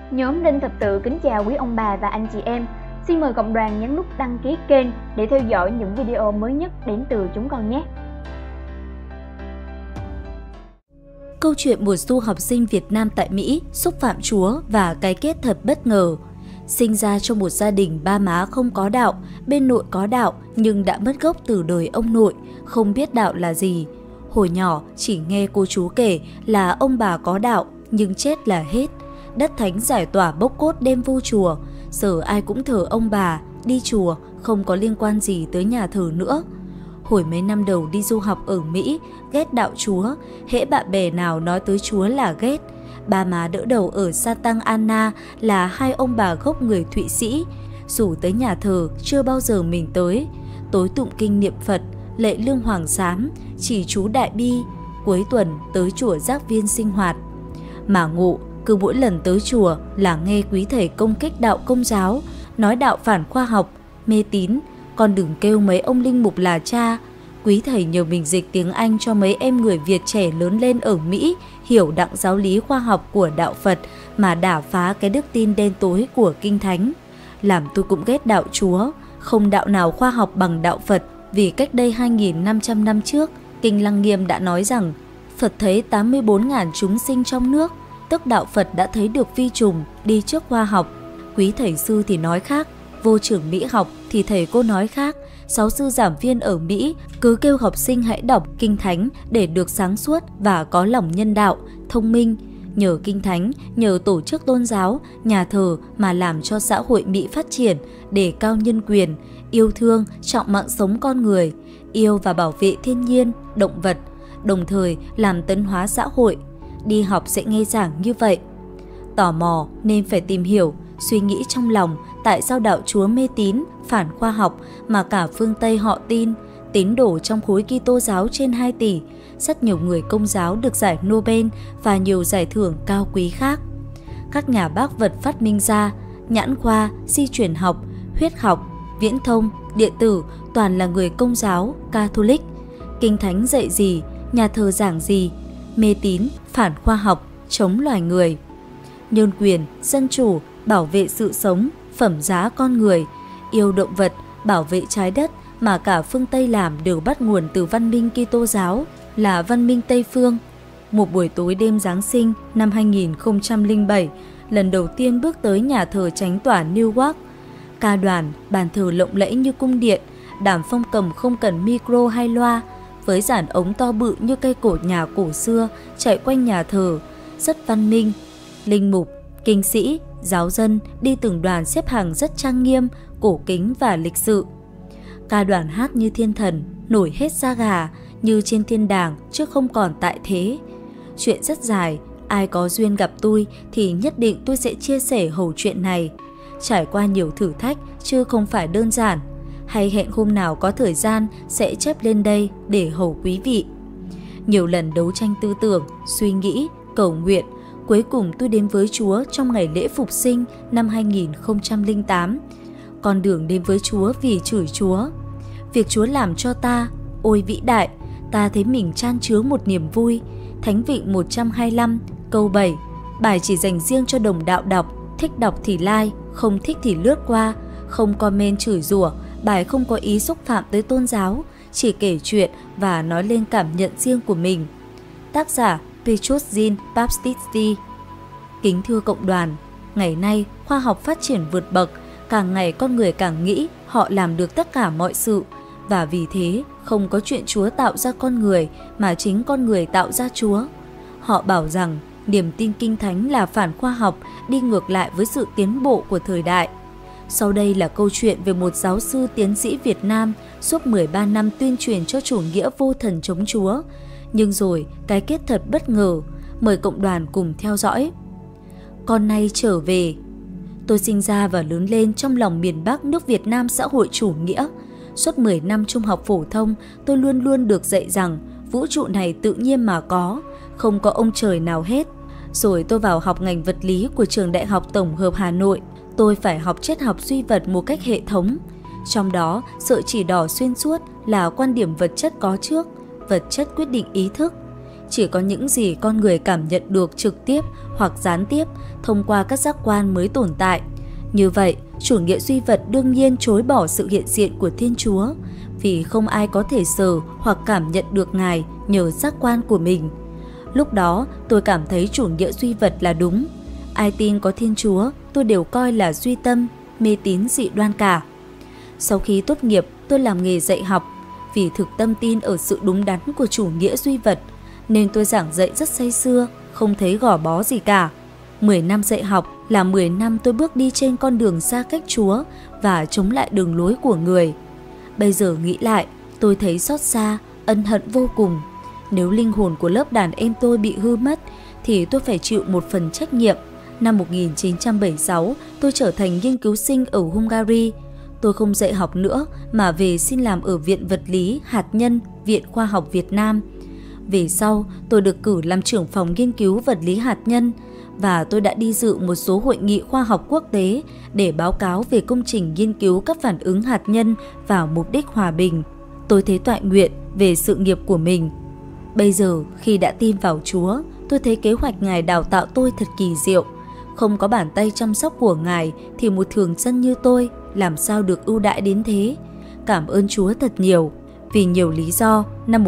Nhóm Đinh Thập Tự kính chào quý ông bà và anh chị em. Xin mời cộng đoàn nhấn nút đăng ký kênh để theo dõi những video mới nhất đến từ chúng con nhé. Câu chuyện một du học sinh Việt Nam tại Mỹ xúc phạm Chúa và cái kết thật bất ngờ. Sinh ra trong một gia đình ba má không có đạo, bên nội có đạo nhưng đã mất gốc từ đời ông nội, không biết đạo là gì. Hồi nhỏ chỉ nghe cô chú kể là ông bà có đạo nhưng chết là hết. Đất thánh giải tỏa bốc cốt đem vô chùa, giờ ai cũng thờ ông bà, đi chùa không có liên quan gì tới nhà thờ nữa. Hồi mấy năm đầu đi du học ở Mỹ, ghét đạo Chúa, hễ bạn bè nào nói tới Chúa là ghét. Ba má đỡ đầu ở Satang Anna là hai ông bà gốc người Thụy Sĩ, rủ tới nhà thờ chưa bao giờ mình tới. Tối tụng kinh niệm Phật, lệ lương hoàng sám, chỉ chú đại bi, cuối tuần tới chùa giác viên sinh hoạt. Mà ngộ, cứ mỗi lần tới chùa là nghe quý thầy công kích đạo Công giáo, nói đạo phản khoa học, mê tín, còn đừng kêu mấy ông linh mục là cha. Quý thầy nhờ mình dịch tiếng Anh cho mấy em người Việt trẻ lớn lên ở Mỹ hiểu đặng giáo lý khoa học của đạo Phật mà đả phá cái đức tin đen tối của Kinh Thánh. Làm tôi cũng ghét đạo Chúa, không đạo nào khoa học bằng đạo Phật, vì cách đây 2.500 năm trước, Kinh Lăng Nghiêm đã nói rằng Phật thấy 84.000 chúng sinh trong nước, tức đạo Phật đã thấy được vi trùng đi trước khoa học. Quý thầy sư thì nói khác, vô trưởng Mỹ học thì thầy cô nói khác. Giáo sư giảng viên ở Mỹ cứ kêu học sinh hãy đọc Kinh Thánh để được sáng suốt và có lòng nhân đạo, thông minh. Nhờ Kinh Thánh, nhờ tổ chức tôn giáo, nhà thờ mà làm cho xã hội Mỹ phát triển, đề cao nhân quyền, yêu thương, trọng mạng sống con người, yêu và bảo vệ thiên nhiên, động vật, đồng thời làm tấn hóa xã hội. Đi học sẽ nghe giảng như vậy. Tò mò nên phải tìm hiểu, suy nghĩ trong lòng tại sao đạo Chúa mê tín, phản khoa học mà cả phương Tây họ tin, tín đồ trong khối Kitô giáo trên 2 tỷ, rất nhiều người Công giáo được giải Nobel và nhiều giải thưởng cao quý khác. Các nhà bác vật phát minh ra, nhãn khoa, di truyền học, huyết học, viễn thông, điện tử toàn là người Công giáo, Catholic. Kinh Thánh dạy gì, nhà thờ giảng gì, mê tín, phản khoa học, chống loài người. Nhân quyền, dân chủ, bảo vệ sự sống, phẩm giá con người, yêu động vật, bảo vệ trái đất mà cả phương Tây làm đều bắt nguồn từ văn minh Kitô giáo, là văn minh Tây phương. Một buổi tối đêm Giáng sinh năm 2007, lần đầu tiên bước tới nhà thờ Chánh tòa Newark. Ca đoàn, bàn thờ lộng lẫy như cung điện, đàm phong cầm không cần micro hay loa, với dàn ống to bự như cây cột nhà cổ xưa chạy quanh nhà thờ, rất văn minh. Linh mục, kinh sĩ, giáo dân đi từng đoàn xếp hàng rất trang nghiêm, cổ kính và lịch sự. Ca đoàn hát như thiên thần, nổi hết da gà, như trên thiên đàng chứ không còn tại thế. Chuyện rất dài, ai có duyên gặp tôi thì nhất định tôi sẽ chia sẻ hầu chuyện này. Trải qua nhiều thử thách chứ không phải đơn giản. Hay hẹn hôm nào có thời gian sẽ chép lên đây để hầu quý vị. Nhiều lần đấu tranh tư tưởng, suy nghĩ, cầu nguyện, cuối cùng tôi đến với Chúa trong ngày lễ Phục sinh năm 2008. Con đường đến với Chúa vì chửi Chúa. Việc Chúa làm cho ta, ôi vĩ đại, ta thấy mình chan chứa một niềm vui. Thánh Vịnh 125, câu 7, bài chỉ dành riêng cho đồng đạo đọc, thích đọc thì like, không thích thì lướt qua, không comment chửi rủa, bài không có ý xúc phạm tới tôn giáo, chỉ kể chuyện và nói lên cảm nhận riêng của mình. Tác giả Petrus Jean Baptisti. Kính thưa cộng đoàn, ngày nay khoa học phát triển vượt bậc, càng ngày con người càng nghĩ họ làm được tất cả mọi sự, và vì thế không có chuyện Chúa tạo ra con người mà chính con người tạo ra Chúa. Họ bảo rằng niềm tin Kinh Thánh là phản khoa học, đi ngược lại với sự tiến bộ của thời đại. Sau đây là câu chuyện về một giáo sư tiến sĩ Việt Nam suốt 13 năm tuyên truyền cho chủ nghĩa vô thần chống Chúa. Nhưng rồi cái kết thật bất ngờ, mời cộng đoàn cùng theo dõi. Con nay trở về. Tôi sinh ra và lớn lên trong lòng miền Bắc nước Việt Nam xã hội chủ nghĩa. Suốt 10 năm trung học phổ thông, tôi luôn luôn được dạy rằng vũ trụ này tự nhiên mà có, không có ông trời nào hết. Rồi tôi vào học ngành vật lý của trường Đại học Tổng hợp Hà Nội. Tôi phải học triết học duy vật một cách hệ thống. Trong đó, sợi chỉ đỏ xuyên suốt là quan điểm vật chất có trước, vật chất quyết định ý thức. Chỉ có những gì con người cảm nhận được trực tiếp hoặc gián tiếp thông qua các giác quan mới tồn tại. Như vậy, chủ nghĩa duy vật đương nhiên chối bỏ sự hiện diện của Thiên Chúa, vì không ai có thể sờ hoặc cảm nhận được Ngài nhờ giác quan của mình. Lúc đó, tôi cảm thấy chủ nghĩa duy vật là đúng. Ai tin có Thiên Chúa, tôi đều coi là duy tâm, mê tín dị đoan cả. Sau khi tốt nghiệp, tôi làm nghề dạy học. Vì thực tâm tin ở sự đúng đắn của chủ nghĩa duy vật, nên tôi giảng dạy rất say sưa, không thấy gò bó gì cả. 10 năm dạy học là 10 năm tôi bước đi trên con đường xa cách Chúa và chống lại đường lối của người. Bây giờ nghĩ lại, tôi thấy xót xa, ân hận vô cùng. Nếu linh hồn của lớp đàn em tôi bị hư mất, thì tôi phải chịu một phần trách nhiệm. Năm 1976, tôi trở thành nghiên cứu sinh ở Hungary. Tôi không dạy học nữa mà về xin làm ở Viện Vật lý Hạt nhân, Viện Khoa học Việt Nam. Về sau, tôi được cử làm trưởng phòng nghiên cứu vật lý hạt nhân và tôi đã đi dự một số hội nghị khoa học quốc tế để báo cáo về công trình nghiên cứu các phản ứng hạt nhân vào mục đích hòa bình. Tôi thấy toại nguyện về sự nghiệp của mình. Bây giờ, khi đã tin vào Chúa, tôi thấy kế hoạch Ngài đào tạo tôi thật kỳ diệu. Không có bàn tay chăm sóc của Ngài thì một thường dân như tôi làm sao được ưu đãi đến thế. Cảm ơn Chúa thật nhiều. Vì nhiều lý do, năm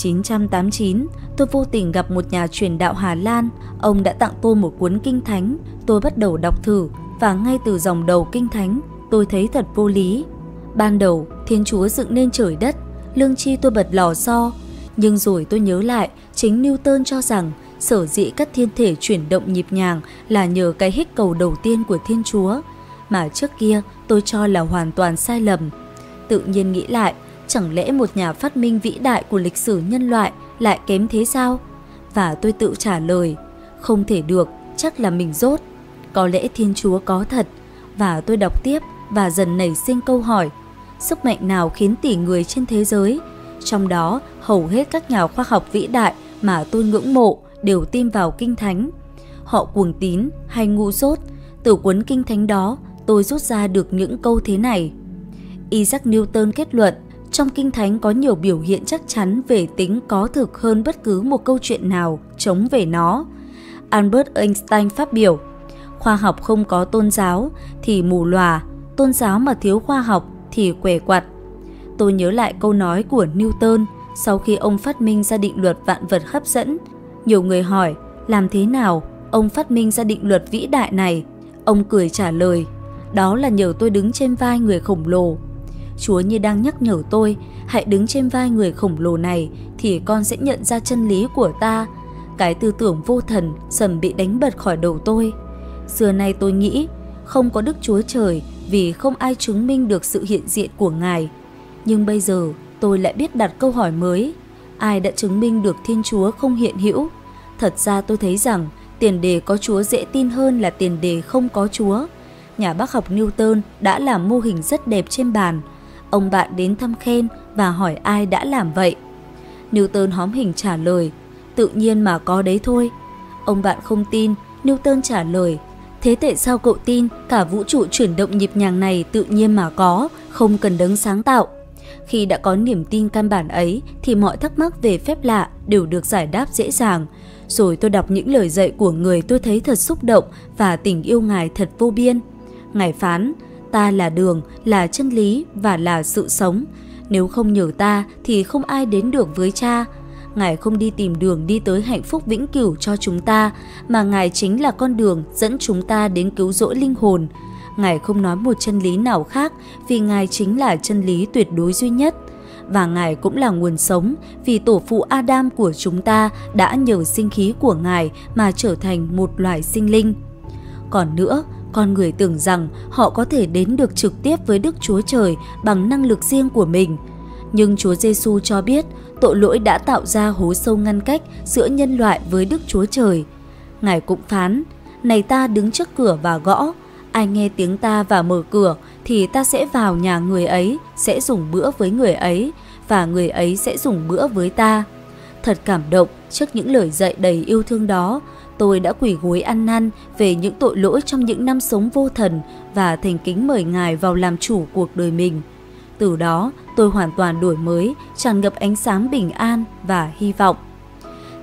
1989, tôi vô tình gặp một nhà truyền đạo Hà Lan. Ông đã tặng tôi một cuốn Kinh Thánh. Tôi bắt đầu đọc thử và ngay từ dòng đầu Kinh Thánh, tôi thấy thật vô lý. Ban đầu, Thiên Chúa dựng nên trời đất, lương tri tôi bật lò xo. Nhưng rồi tôi nhớ lại, chính Newton cho rằng sở dĩ các thiên thể chuyển động nhịp nhàng là nhờ cái hích cầu đầu tiên của Thiên Chúa, mà trước kia tôi cho là hoàn toàn sai lầm. Tự nhiên nghĩ lại, chẳng lẽ một nhà phát minh vĩ đại của lịch sử nhân loại lại kém thế sao? Và tôi tự trả lời, không thể được, chắc là mình dốt. Có lẽ Thiên Chúa có thật. Và tôi đọc tiếp và dần nảy sinh câu hỏi, sức mạnh nào khiến tỷ người trên thế giới, trong đó hầu hết các nhà khoa học vĩ đại mà tôi ngưỡng mộ đều tin vào Kinh Thánh. Họ cuồng tín hay ngu dốt? Từ cuốn Kinh Thánh đó, tôi rút ra được những câu thế này. Isaac Newton kết luận, trong Kinh Thánh có nhiều biểu hiện chắc chắn về tính có thực hơn bất cứ một câu chuyện nào chống về nó. Albert Einstein phát biểu, khoa học không có tôn giáo thì mù lòa, tôn giáo mà thiếu khoa học thì què quặt. Tôi nhớ lại câu nói của Newton sau khi ông phát minh ra định luật vạn vật hấp dẫn. Nhiều người hỏi, làm thế nào ông phát minh ra định luật vĩ đại này? Ông cười trả lời, đó là nhờ tôi đứng trên vai người khổng lồ. Chúa như đang nhắc nhở tôi, hãy đứng trên vai người khổng lồ này thì con sẽ nhận ra chân lý của ta. Cái tư tưởng vô thần dần bị đánh bật khỏi đầu tôi. Xưa nay tôi nghĩ, không có Đức Chúa Trời vì không ai chứng minh được sự hiện diện của Ngài. Nhưng bây giờ tôi lại biết đặt câu hỏi mới, ai đã chứng minh được Thiên Chúa không hiện hữu? Thật ra tôi thấy rằng tiền đề có Chúa dễ tin hơn là tiền đề không có Chúa. Nhà bác học Newton đã làm mô hình rất đẹp trên bàn. Ông bạn đến thăm khen và hỏi ai đã làm vậy. Newton hóm hình trả lời, tự nhiên mà có đấy thôi. Ông bạn không tin, Newton trả lời, thế tại sao cậu tin cả vũ trụ chuyển động nhịp nhàng này tự nhiên mà có, không cần đấng sáng tạo? Khi đã có niềm tin căn bản ấy thì mọi thắc mắc về phép lạ đều được giải đáp dễ dàng. Rồi tôi đọc những lời dạy của người tôi thấy thật xúc động và tình yêu Ngài thật vô biên. Ngài phán, ta là đường, là chân lý và là sự sống. Nếu không nhờ ta thì không ai đến được với Cha. Ngài không đi tìm đường đi tới hạnh phúc vĩnh cửu cho chúng ta, mà Ngài chính là con đường dẫn chúng ta đến cứu rỗi linh hồn. Ngài không nói một chân lý nào khác vì Ngài chính là chân lý tuyệt đối duy nhất. Và Ngài cũng là nguồn sống vì tổ phụ Adam của chúng ta đã nhờ sinh khí của Ngài mà trở thành một loài sinh linh. Còn nữa, con người tưởng rằng họ có thể đến được trực tiếp với Đức Chúa Trời bằng năng lực riêng của mình. Nhưng Chúa Giêsu cho biết tội lỗi đã tạo ra hố sâu ngăn cách giữa nhân loại với Đức Chúa Trời. Ngài cũng phán, này ta đứng trước cửa và gõ, ai nghe tiếng ta và mở cửa thì ta sẽ vào nhà người ấy, sẽ dùng bữa với người ấy và người ấy sẽ dùng bữa với ta. Thật cảm động trước những lời dạy đầy yêu thương đó. Tôi đã quỳ gối ăn năn về những tội lỗi trong những năm sống vô thần và thành kính mời Ngài vào làm chủ cuộc đời mình. Từ đó, tôi hoàn toàn đổi mới, tràn ngập ánh sáng bình an và hy vọng.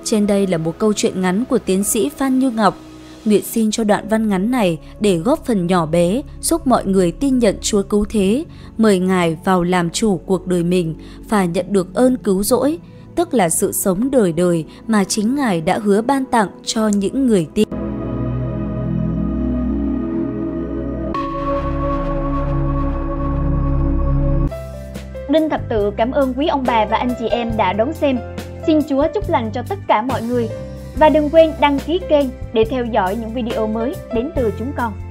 Trên đây là một câu chuyện ngắn của tiến sĩ Phan Như Ngọc. Nguyện xin cho đoạn văn ngắn này để góp phần nhỏ bé giúp mọi người tin nhận Chúa cứu thế, mời Ngài vào làm chủ cuộc đời mình và nhận được ơn cứu rỗi, tức là sự sống đời đời mà chính Ngài đã hứa ban tặng cho những người tin. Đinh Thập Tự cảm ơn quý ông bà và anh chị em đã đón xem. Xin Chúa chúc lành cho tất cả mọi người. Và đừng quên đăng ký kênh để theo dõi những video mới đến từ chúng con.